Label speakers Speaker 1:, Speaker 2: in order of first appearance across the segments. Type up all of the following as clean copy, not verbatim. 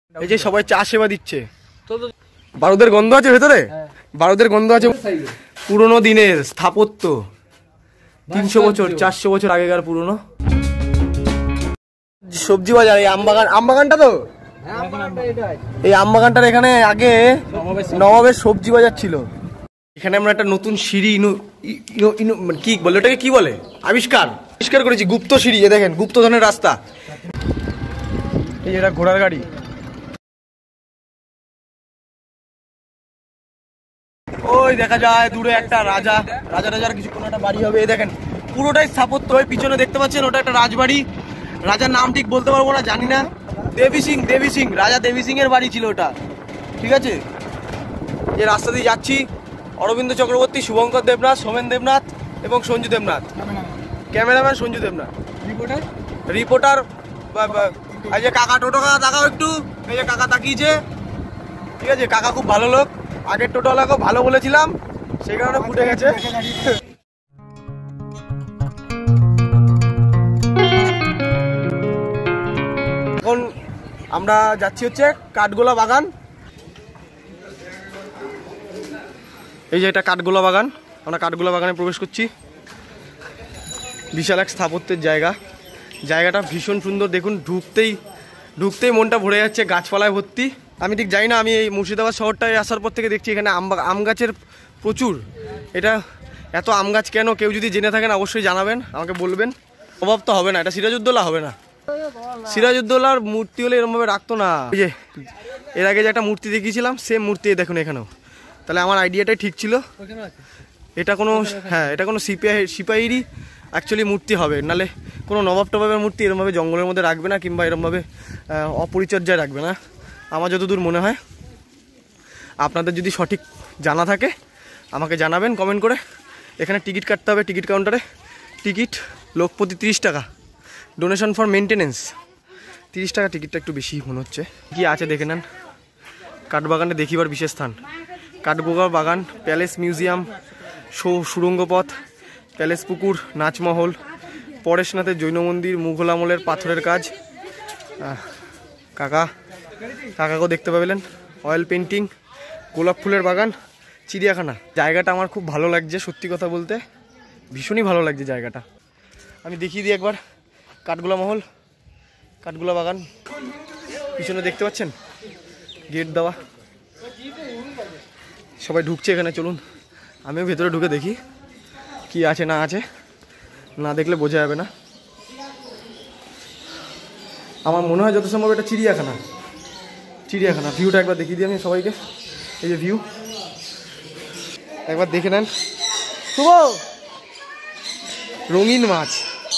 Speaker 1: এই যে সবাই চা সেবা দিচ্ছে। বারুদের গন্ধ আছে ভেতরে, বারুদের গন্ধ আছে। পুরোনো দিনের স্থাপত্য, 300 বছর 400 বছর আগেকার পুরোনো সবজি বাজার। এই আমবাগানটা তো, এই আমবাগানটার এখানে আগে নবাবের সবজি বাজার ছিল। এখানে আমরা একটা নতুন সিঁড়ি কি বলে ওটাকে, কি বলে, আবিষ্কার করেছি, গুপ্ত সিঁড়ি। দেখেন, গুপ্তধনের রাস্তা। এই এটা ঘোড়ার গাড়ি। ওই দেখা যায় দূরে একটা রাজার কিছু কোনো একটা বাড়ি হবে। এই দেখেন পুরোটাই স্থাপত্য। ওই পিছনে দেখতে পাচ্ছেন ওটা একটা রাজবাড়ি। রাজার নাম ঠিক বলতে পারবো না, জানি না। দেবী সিং, রাজা দেবী সিং এর বাড়ি ছিল ওটা, ঠিক আছে। যে রাস্তা দিয়ে যাচ্ছি, অরবিন্দ চক্রবর্তী, শুভঙ্কর দেবনাথ, সোমেন দেবনাথ এবং সঞ্জু দেবনাথ, ক্যামেরাম্যান সঞ্জু দেবনাথ, রিপোর্টার এই যে কাকা, টোটো কাকা তাকাও একটু। এই যে কাকা তাকিয়েছে, ঠিক আছে। কাকা খুব ভালো লোক, আগের টোটোওয়ালাকেও ভালো বলেছিলাম, সেই কারণে ফুটে গেছে। এখন আমরা যাচ্ছি হচ্ছে কাঠগোলা বাগান। এই যে এটা কাঠগোলা বাগান, আমরা কাঠগোলা বাগানে প্রবেশ করছি। বিশাল এক স্থাপত্যের জায়গাটা ভীষণ সুন্দর। দেখুন, ঢুকতেই মনটা ভরে যাচ্ছে, গাছপালায় ভর্তি। আমি ঠিক জানি না, আমি এই মুর্শিদাবাদ শহরটায় আসার পর থেকে দেখছি এখানে আম গাছের প্রচুর। এটা এত আম গাছ কেন, কেউ যদি জেনে থাকেন অবশ্যই জানাবেন, আমাকে বলবেন। অভাব তো হবে না, এটা সিরাজউদ্দৌলা হবে না। সিরাজউদ্দৌলার মূর্তি হলে এরকমভাবে রাখতো না। এই যে এর আগে যে একটা মূর্তি দেখিয়েছিলাম, সেম মূর্তি দেখুন এখানেও। তাহলে আমার আইডিয়াটাই ঠিক ছিল। এটা কোনো, হ্যাঁ, এটা কোনো সিপাহীরই অ্যাকচুয়ালি মূর্তি হবে, নাহলে কোনো নবাব টবাবের মূর্তি এরমভাবে জঙ্গলের মধ্যে রাখবে না, কিংবা এরমভাবে অপরিচর্যায় রাখবে না, আমার যতদূর মনে হয়। আপনাদের যদি সঠিক জানা থাকে আমাকে জানাবেন কমেন্ট করে। এখানে টিকিট কাটতে হবে, টিকিট কাউন্টারে। টিকিট লোক প্রতি 30 টাকা, ডোনেশন ফর মেনটেনেন্স 30 টাকা। টিকিটটা একটু বেশি মনে হচ্ছে। কি আছে দেখে নেন। কাঠবাগানে দেখিবার বিশেষ স্থান, কাঠগোলা বাগান, প্যালেস মিউজিয়াম, সুড়ঙ্গ পথ, প্যালেস পুকুর, নাচমহল, পরেশনাথের জৈন মন্দির, মুঘল আমলের পাথরের কাজ। কাকাকেও দেখতে পাবেন। অয়েল পেন্টিং, গোলাপ ফুলের বাগান, চিড়িয়াখানা। জায়গাটা আমার খুব ভালো লাগছে, সত্যি কথা বলতে ভীষণই ভালো লাগছে জায়গাটা। আমি দেখিয়ে দিই একবার। কাঠগোলা মহল, কাঠগোলা বাগান, পিছনে দেখতে পাচ্ছেন গেট দেওয়া। সবাই ঢুকছে এখানে, চলুন আমিও ভেতরে ঢুকে দেখি কি আছে না আছে, না দেখলে বোঝা যাবে না। আমার মনে হয় যত সম্ভব এটা চিড়িয়াখানা। ভিউটা একবার দেখিয়ে দিই আমি সবাইকে। এই যে ভিউ একবার দেখে নেন। শুভ রঙিন মাছ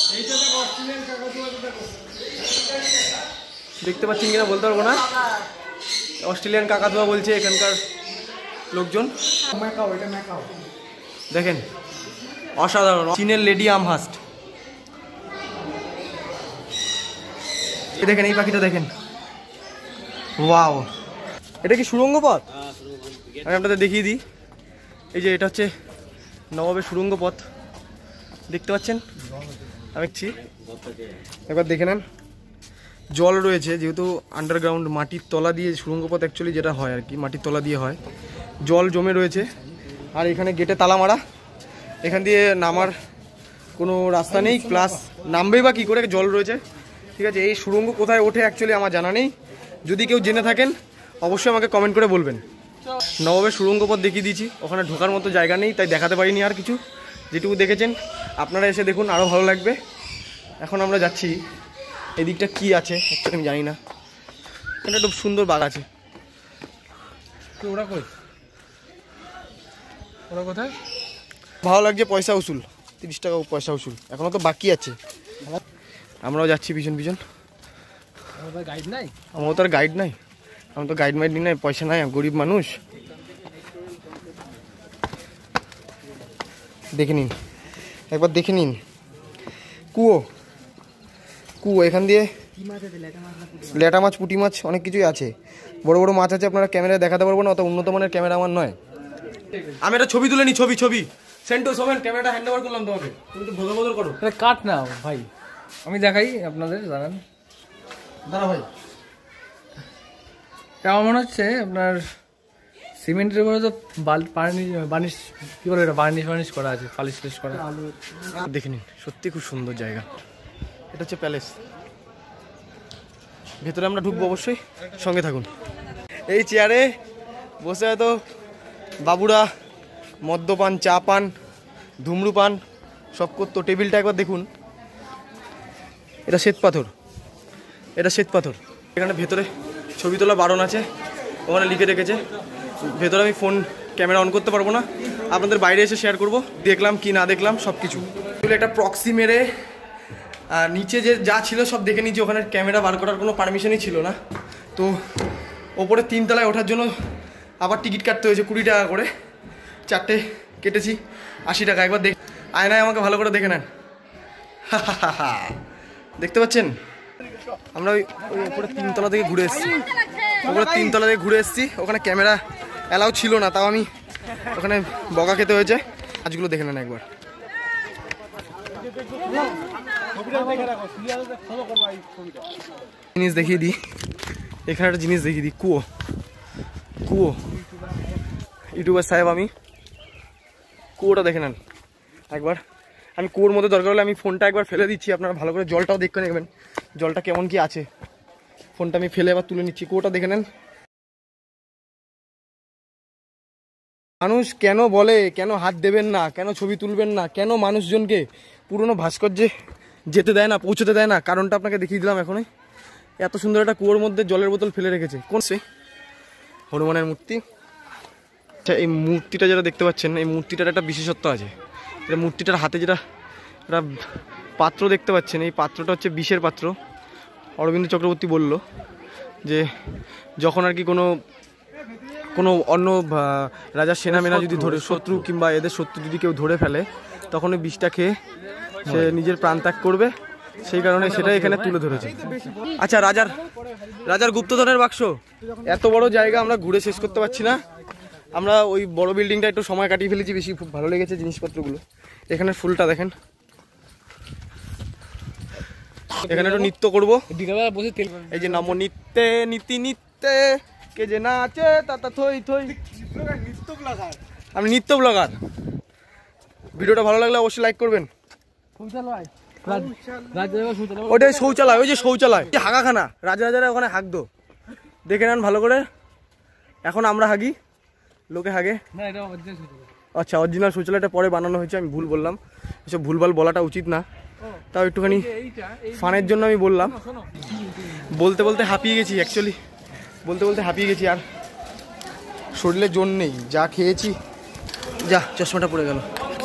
Speaker 1: দেখতে পাচ্ছেন কিনা বলতে পারবো না। অস্ট্রেলিয়ান কাকাতুয়া বলছে এখানকার লোকজন। দেখেন অসাধারণ, চীনের লেডি আমহাস্ট। দেখেন এই পাখিটা দেখেন, ওয়াও। এটা কি সুড়ঙ্গ পথ? আমি আপনাদের দেখিয়ে দিই। এই যে এটা হচ্ছে নবাবের সুড়ঙ্গ পথ, দেখতে পাচ্ছেন। আমি একবার দেখে নেন। জল রয়েছে, যেহেতু আন্ডারগ্রাউন্ড মাটির তলা দিয়ে সুড়ঙ্গ পথ অ্যাকচুয়ালি যেটা হয় আর কি, মাটির তলা দিয়ে হয়। জল জমে রয়েছে, আর এখানে গেটে তালা মারা। এখান দিয়ে নামার কোনো রাস্তা নেই, প্লাস নামবেই বা কী করে, জল রয়েছে, ঠিক আছে। এই সুড়ঙ্গ কোথায় ওঠে অ্যাকচুয়ালি আমার জানা নেই, যদি কেউ জেনে থাকেন অবশ্যই আমাকে কমেন্ট করে বলবেন। নবাবের সুড়ঙ্গ পথ দেখিয়ে দিয়েছি, ওখানে ঢোকার মতো জায়গা নেই, তাই দেখাতে পারিনি আর কিছু। যেটুকু দেখেছেন আপনারা এসে দেখুন, আরও ভালো লাগবে। এখন আমরা যাচ্ছি, এদিকটা কি আছে অ্যাকচুয়ালি আমি জানি না। এখানে একটু সুন্দর বাগ আছে। ওরা কোথায়? ভালো লাগছে, পয়সা উসুল, 30 টাকা পয়সা উসুল, এখনও তো বাকি আছে। আমরাও যাচ্ছি পিছন। গাইড নাই, আমার তো আর গাইড নাই, আমি তো গাইড মাইড নাই, পয়সা নাই, গরিব মানুষ। দেখে নিন একবার, দেখে নিন। কুয়ো, এখান দিয়ে ল্যাটা মাছ, পুঁটি মাছ, অনেক কিছুই আছে। বড় বড় মাছ আছে, আপনারা ক্যামেরায় দেখাতে পারবো না, অত উন্নত মানের ক্যামেরা আমার নয়। আমি একটা ছবি তুলে নিই, ছবি সেন্টো সোমেন, ক্যামেরাটা হ্যান্ড ওভার করলাম তোমাকে, তুমি তো বদল করো।
Speaker 2: কাট না ভাই, আমি দেখাই আপনাদের, জানান।
Speaker 1: দাঁড়া ভাই,
Speaker 2: আমার মনে হচ্ছে আপনার সিমেন্টের উপরে তো বার্নিশ কি বলে এটা বার্নিশ করা আছে, পালিশ করা।
Speaker 1: দেখে নিন, সত্যি খুব সুন্দর জায়গা। এটা হচ্ছে প্যালেস। ভেতরে আমরা ঢুকবো, অবশ্যই সঙ্গে থাকুন। এই চেয়ারে বসে হয়তো বাবুরা মদ্যপান, চা পান, ধূম্রপান সব করতো। টেবিলটা একবার দেখুন, এটা শ্বেত পাথর, এটা শ্বেত পাথর। এখানে ভেতরে ছবি তোলা বারণ আছে, ওখানে লিখে রেখেছে। ভেতরে আমি ফোন ক্যামেরা অন করতে পারবো না, আপনাদের বাইরে এসে শেয়ার করব দেখলাম কি না দেখলাম সব কিছু। একটা প্রক্সি মেরে নিচে যে যা ছিল সব দেখে নিয়েছি, ওখানে ক্যামেরা বার করার কোনো পারমিশনই ছিল না। তো ওপরে 3 তলায় ওঠার জন্য আবার টিকিট কাটতে হয়েছে 20 টাকা করে। 4টে কেটেছি 80 টাকা। একবার দেখ, আয়নায় আমাকে ভালো করে দেখে নেন। দেখতে পাচ্ছেন, আমরা ওই ওপরে 3 তলা থেকে ঘুরে এসেছি, ওপরে 3 তলা থেকে ঘুরে এসেছি। ওখানে ক্যামেরা অ্যালাউ ছিল না, তাও আমি ওখানে বকা খেতে হয়েছে। আজগুলো দেখে নেন একবার। জিনিস দেখিয়ে দিই, এখানে একটা জিনিস দেখিয়ে দিই। কুয়ো, কুয়ো। ইউটিউবার সাহেব আমি, কুয়োটা দেখে নেন একবার। আমি কুয়োর মধ্যে দরকার হলে আমি ফোনটা একবার ফেলে দিচ্ছি, আপনারা ভালো করে জলটাও দেখে নেবেন, জলটা কেমন কি আছে। ফোনটা আমি ফেলে আবার তুলে নিচ্ছি। কুয়োটা দেখে নেন। মানুষ কেন বলে কেন হাত দেবেন না, কেন ছবি তুলবেন না, কেন মানুষজনকে পুরনো ভাস্কর্যে যেতে দেয় না, পৌঁছতে দেয় না, কারণটা আপনাকে দেখিয়ে দিলাম এখনই। এত সুন্দর একটা কুয়োর মধ্যে জলের বোতল ফেলে রেখেছে। কোন সে হনুমানের মূর্তি। আচ্ছা, এই মূর্তিটা যেটা দেখতে পাচ্ছেন, এই মূর্তিটার একটা বিশেষত্ব আছে। এটা মূর্তিটার হাতে যেটা একটা পাত্র দেখতে পাচ্ছেন, এই পাত্রটা হচ্ছে বিষের পাত্র। অরবিন্দ চক্রবর্তী বলল যে যখন আর কি কোনো অন্য রাজার সেনামেনা যদি ধরে, শত্রু কিংবা এদের শত্রু যদি কেউ ধরে ফেলে, তখন ওই বিষটা খেয়ে সে নিজের প্রাণ ত্যাগ করবে, সেই কারণে সেটা এখানে তুলে ধরেছে। আচ্ছা, রাজার গুপ্তধনের বাক্স। এত বড় জায়গা আমরা ঘুরে শেষ করতে পারছি না। আমরা ওই বড় বিল্ডিংটা একটু সময় কাটিয়ে ফেলেছি বেশি, খুব ভালো লেগেছে জিনিসপত্রগুলো। এখানে ফুলটা দেখেন, এখানে একটু নৃত্য করবো। এই যে নম নিত্যে নীতি নিত্যে কে যে নাচে তাতা থই থই। আমি নৃত্য ব্লগার। ভিডিওটা ভালো লাগলে অবশ্যই লাইক করবেন। ওটাই শৌচালয়, ওই যে শৌচালয়, হাগাখানা, রাজারা ওখানে হাগতো। দেখে নেন ভালো করে। এখন আমরা হাগি, লোকে হাগে। আচ্ছা, অরিজিনাল শৌচালয়টা পরে বানানো হয়েছে, আমি ভুল বললাম। এসব ভুলভাল বলাটা উচিত না, তাও একটুখানি ফানের জন্য আমি বললাম। বলতে বলতে হাঁপিয়ে গেছি, অ্যাকচুয়ালি বলতে বলতে হাঁপিয়ে গেছি, আর শরীরে জোর নেই। যা খেয়েছি, যা চশমাটা পড়ে গেল।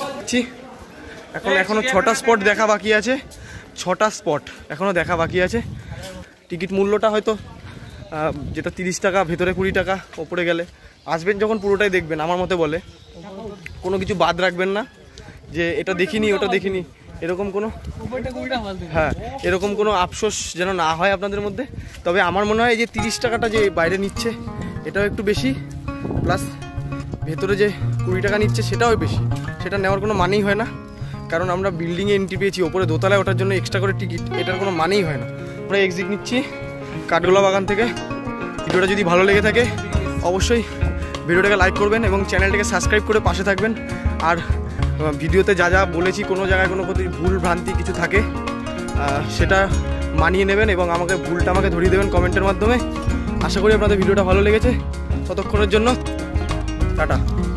Speaker 1: এখনো 6টা স্পট দেখা বাকি আছে, 6টা স্পট এখনও দেখা বাকি আছে। টিকিট মূল্যটা হয়তো যেটা 30 টাকা, ভেতরে 20 টাকা, ওপরে গেলে। আসবেন যখন পুরোটাই দেখবেন, আমার মতে বলে কোনো কিছু বাদ রাখবেন না, যে এটা দেখিনি ওটা দেখিনি, এরকম কোনো, হ্যাঁ, এরকম কোনো আফসোস যেন না হয় আপনাদের মধ্যে। তবে আমার মনে হয় যে 30 টাকাটা যে বাইরে নিচ্ছে এটাও একটু বেশি, প্লাস ভেতরে যে 20 টাকা নিচ্ছে সেটাও বেশি। সেটা নেওয়ার কোনো মানেই হয় না, কারণ আমরা বিল্ডিংয়ে এন্ট্রি পেয়েছি, ওপরে দোতলায় ওঠার জন্য এক্সট্রা করে টিকিট, এটার কোনো মানেই হয় না। আমরা এক্সিট নিচ্ছি কাঠগোলা বাগান থেকে। ভিডিওটা যদি ভালো লেগে থাকে অবশ্যই ভিডিওটাকে লাইক করবেন এবং চ্যানেলটাকে সাবস্ক্রাইব করে পাশে থাকবেন। আর ভিডিওতে যা যা বলেছি, কোনো জায়গায় কোনো ভুল ভ্রান্তি কিছু থাকে সেটা মানিয়ে নেবেন এবং ভুলটা আমাকে ধরিয়ে দেবেন কমেন্টের মাধ্যমে। আশা করি আপনাদের ভিডিওটা ভালো লেগেছে। ততক্ষণের জন্য টাটা।